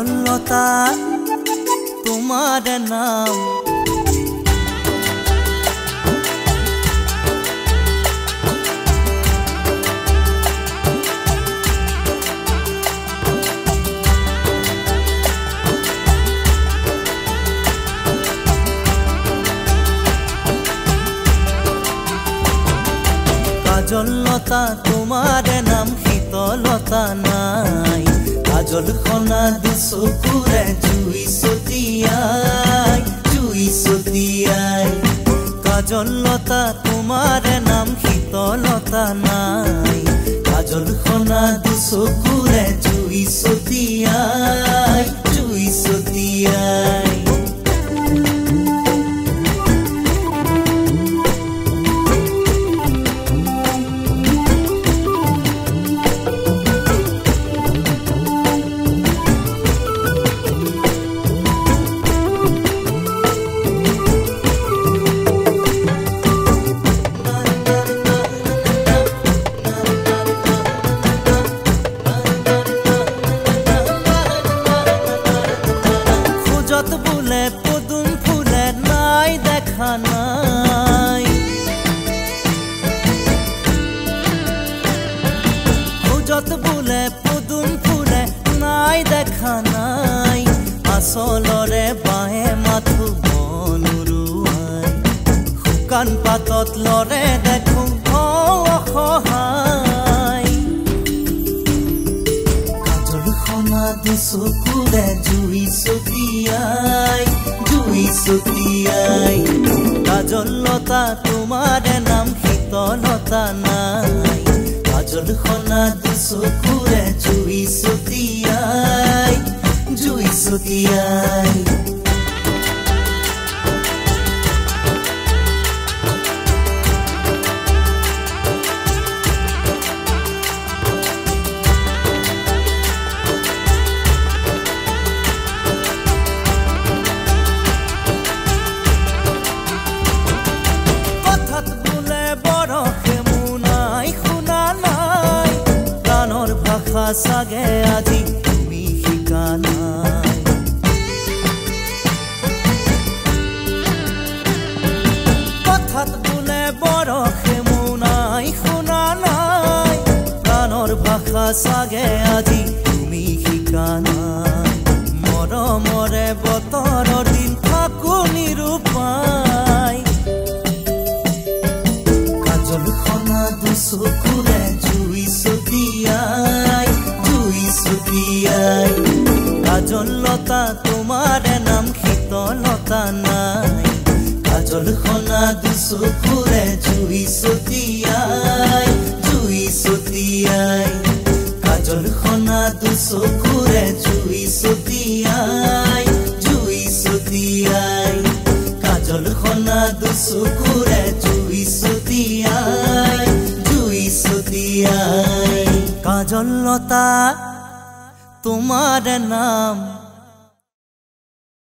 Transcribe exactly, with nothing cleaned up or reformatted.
কাজললতা তোমার নাম কাজললতা তোমার নাম শীতলতা নাই কাজল খনা দুচকুৰে জুই ছটিয়াই জুই ছটিয়াই কাজললতা তোমার নাম শীতলতা নাই কাজল খনা দুচকুৰে জুই ছটিয়াই জুই ছটিয়াই বুলে পদুম ফুলে নাই দেখা নাই খুঁজত বুলে পদুম ফুলে নাই দেখা নাই আচলৰে বাহে মাথো মনুৰুৱাই শুকান পাতত লৰে দেখো অসহায় কাজল খনা দুচকুৰে জুই ছটিয়াই জুই ছটিয়াই কাজললতা তোমার নাম শীতলতা নাই কাজল খনা দুচকুৰে জুই ছটিয়াই জুই ছটিয়াই সাগে আজি তুমি শিকা নাই কথাত বোলে বৰষে মোনাই শুনা নাই প্ৰাণৰ ভাষা সাগে আজি তুমি শিকা নাই মৰমৰে বতৰৰ দিন থাকো নিৰূপাই কাজল খনা দুচকুৰে জুই ছটিয়াই কাজললতা তোমার নাম শীতলতা নাই কাজল খনা দুচকুৰে জুই ছটিয়াই জুই ছটিয়াই কাজল খনা দুচকুৰে জুই ছটিয়াই জুই ছটিয়াই কাজল খনা দুচকুৰে জুই ছটিয়াই জুই ছটিয়াই কাজললতা তোমার নাম